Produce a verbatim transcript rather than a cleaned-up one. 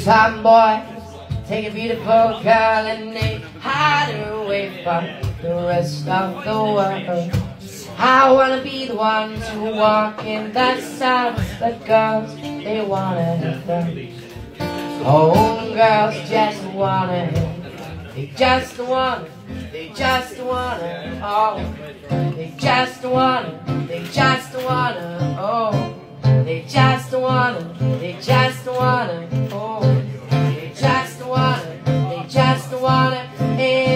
tomboys take a beautiful girl and they hide her away from the rest of the world. I wanna be the ones who walk in that sound that girls, they wanna hit them. Oh, girls just wanna hit. They just wanna, they just wanna, oh. They just wanna, they just wanna, oh. They just wanna, they just wanna, oh. They just wanna, they just wanna, eh.